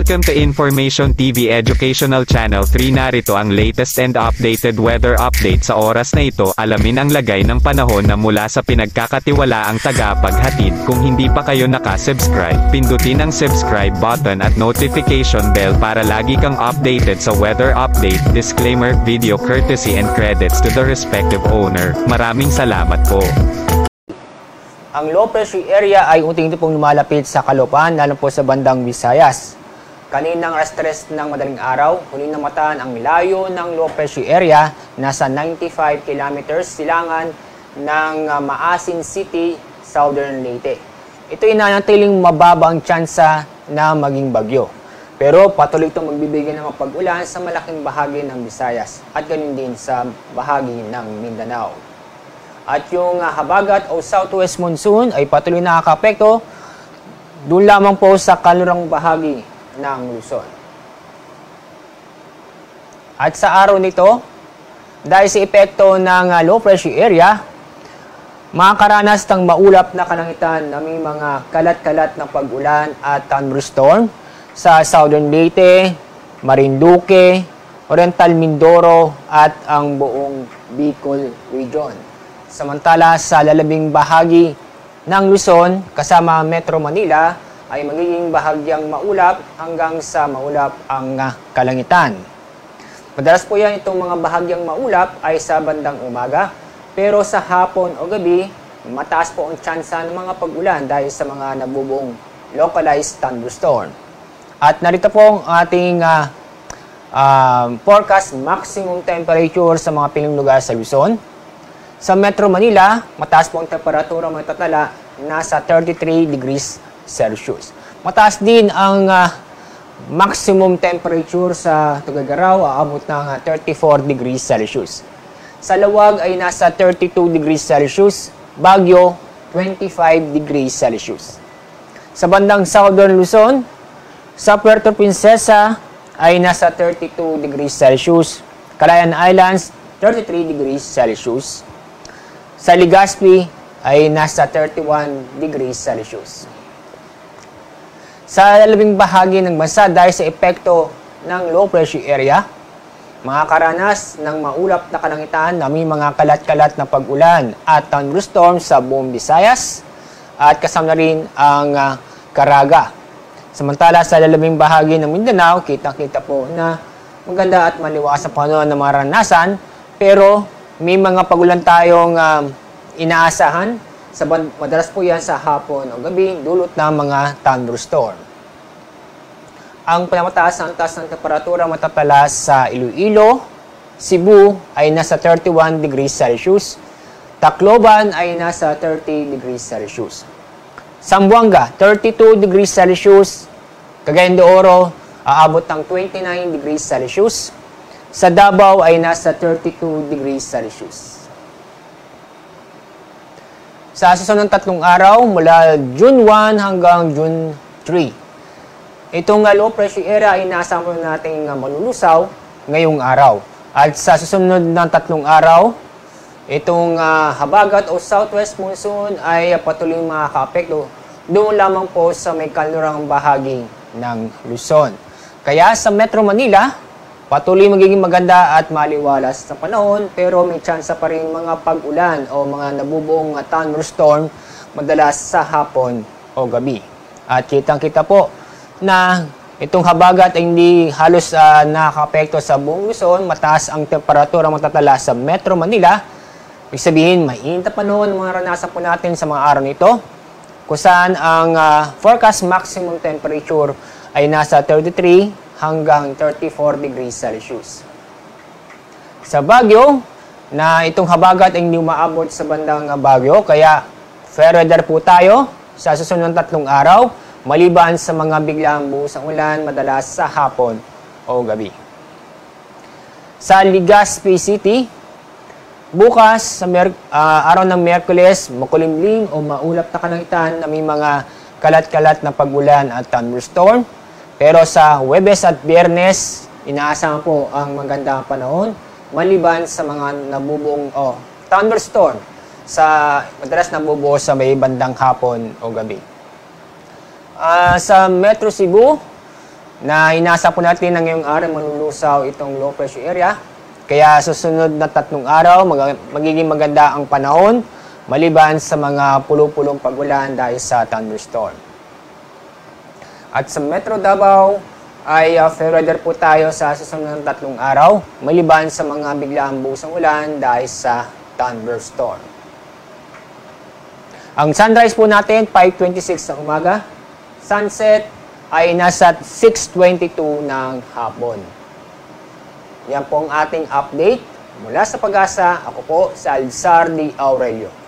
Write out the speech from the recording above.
Welcome to Information TV Educational Channel 3. Narito ang latest and updated weather update sa oras na ito. Alamin ang lagay ng panahon na mula sa pinagkakatiwalaang tagapaghatid. Kung hindi pa kayo nakasubscribe, pindutin ang subscribe button at notification bell para lagi kang updated sa weather update. Disclaimer, video courtesy and credits to the respective owner. Maraming salamat po. Ang low pressure area ay unti-unti pong lumalapit sa kalupaan, lalo po sa bandang Visayas. Kaninang alas 3 ng madaling araw, huli na mataan ang layo ng low pressure area, nasa 95 kilometers silangan ng Maasin City, Southern Leyte. Ito ay nanatiling mababa ang tsansa na maging bagyo. Pero patuloy itong magbibigay ng pag-ulan sa malaking bahagi ng Visayas at ganun din sa bahagi ng Mindanao. At yung habagat o southwest monsoon ay patuloy nakakaapekto doon lamang po sa kanlurang bahagi ng Luzon. At sa araw nito, dahil sa epekto ng low pressure area, makakaranas ng maulap na kalangitan na may mga kalat-kalat na pag-ulan at thunderstorm sa Southern Leyte, Marinduque, Oriental Mindoro at ang buong Bicol region. Samantala sa lalabing bahagi ng Luzon kasama Metro Manila ay magiging bahagyang maulap hanggang sa maulap ang kalangitan. Madalas po yan itong mga bahagyang maulap ay sa bandang umaga, pero sa hapon o gabi, mataas po ang tsansa ng mga pag-ulan dahil sa mga nabubuong localized thunderstorm. At narito po ang ating forecast maximum temperature sa mga piling lugar sa Luzon. Sa Metro Manila, mataas po ang temperatura matatala, nasa 33 degrees Celsius. Mataas din ang maximum temperature sa Tuguegarao, aabot ng 34 degrees Celsius. Sa Lawag ay nasa 32 degrees Celsius, Bagyo 25 degrees Celsius. Sa bandang Southern Luzon, sa Puerto Princesa ay nasa 32 degrees Celsius, Cagayan Islands 33 degrees Celsius. Sa Legazpi ay nasa 31 degrees Celsius. Sa lalabing bahagi ng bansa dahil sa epekto ng low pressure area, makakaranas ng maulap na kalangitan na may mga kalat-kalat na pag-ulan at thunderstorm sa buong Visayas at kasama na rin ang Caraga. Samantala sa lalabing bahagi ng Mindanao, kitang-kita po na maganda at maliwakas ang panahon na maranasan, pero may mga pag-ulan tayong inaasahan. Madalas po yan sa hapon o gabi, dulot ng mga thunderstorm. Ang pinamataas ang taas ng temperatura matatala sa Iloilo, Cebu ay nasa 31 degrees Celsius. Tacloban ay nasa 30 degrees Celsius. Zamboanga, 32 degrees Celsius. Cagayan de Oro, aabot ng 29 degrees Celsius. Sa Davao ay nasa 32 degrees Celsius. Sa susunod ng 3 araw, mula June 1 hanggang June 3. Itong low pressure area ay inaasahan natin malulusaw ngayong araw. At sa susunod ng 3 araw, itong habagat o southwest monsoon ay patuloy makakaapekto doon lamang po sa may kanlurang bahagi ng Luzon. Kaya sa Metro Manila, patuloy magiging maganda at maliwalas sa panahon, pero may tsansa pa rin mga pag-ulan o mga nabubuong thunderstorm madalas sa hapon o gabi. At kitang-kita po na itong habagat ay hindi halos nakakapekto sa buong Luzon. Mataas ang temperatura matatala sa Metro Manila. Ibig sabihin, mainit na panahon ang mga ranasan po natin sa mga araw nito, kung saan ang forecast maximum temperature ay nasa 33 hanggang 34 degrees Celsius. Sa Bagyo, na itong habagat ay hindi umaabot sa bandang Bagyo, kaya fair weather po tayo sa susunod ng 3 araw, maliban sa mga biglang buhos ng ulan madalas sa hapon o gabi. Sa Legazpi City, bukas sa araw ng Miyerkules, makulimlim o maulap na kalangitan na may mga kalat-kalat na pag-ulan at thunderstorm. Pero sa Huwebes at Biyernes, inaasahan po ang magandang panahon maliban sa mga nabubuong thunderstorm sa madalas nabubuo sa may bandang hapon o gabi. Sa Metro Cebu, na inasa po natin na ngayong araw malulusaw itong low pressure area. Kaya susunod na 3 araw, magiging maganda ang panahon maliban sa mga pulo-pulong pagulan dahil sa thunderstorm. At sa Metro Davao ay fair weather po tayo sa susunod na 3 araw maliban sa mga biglaang busang ulan dahil sa thunderstorm. Ang sunrise po natin 5:26 ng umaga. Sunset ay nasa 6:22 ng hapon. Yan po ang ating update. Mula sa Pag-asa, ako po si Alzar D. Aurelio.